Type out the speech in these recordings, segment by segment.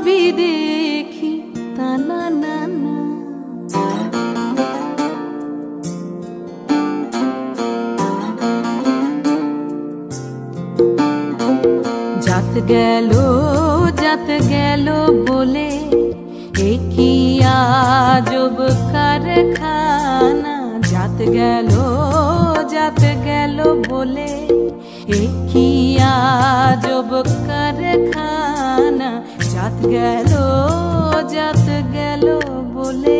সবই দেখি তা না না না। जात गैलो बोले एकी आजब कारखाना। जात गैलो बोले एकी आजब कारखाना। जात गैलो बोले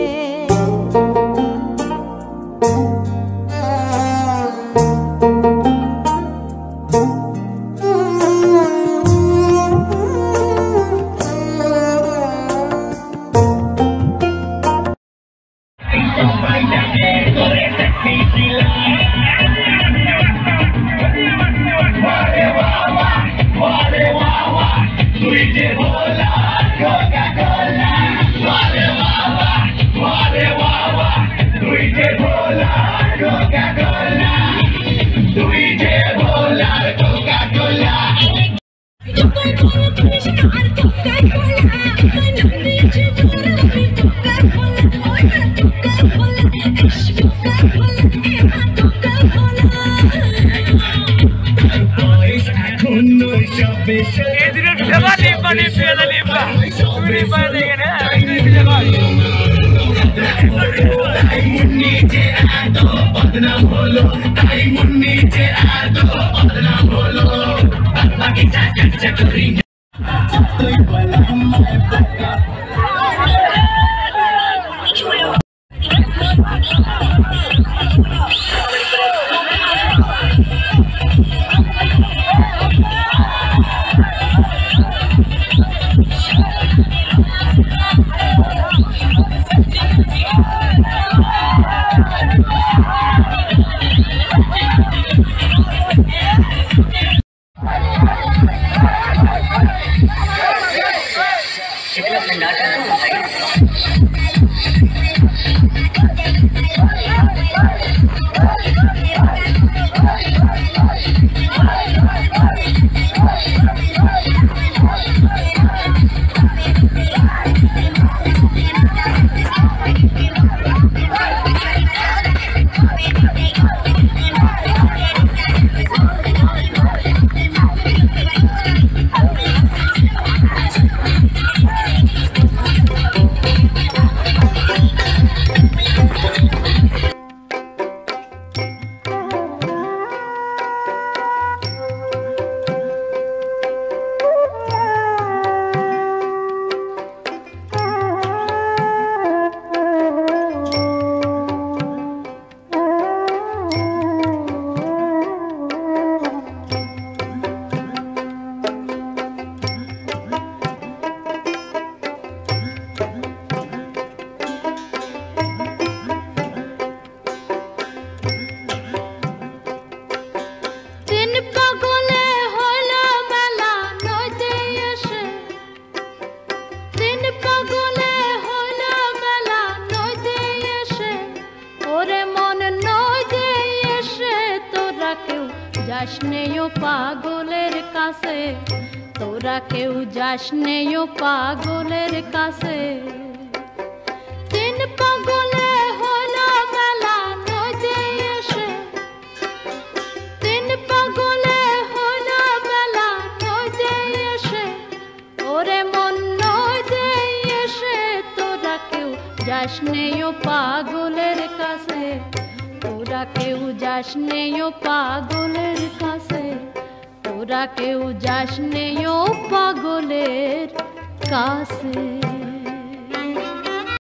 পাগলের কাছে তোরা কেউ যাস নেও পাগলের কাছে। তিন পাগলে হলো মেলা নদী এসে, তিন পাগলে হলো মেলা নদী এসে, ওরে মন নদী এসে তোরা কেউ যাস নেও পাগলের কাছে। তোরা কেউ যাস নেও পাগলের কাছে, তোরা কেউ যাস নেও পাগলের কাছে।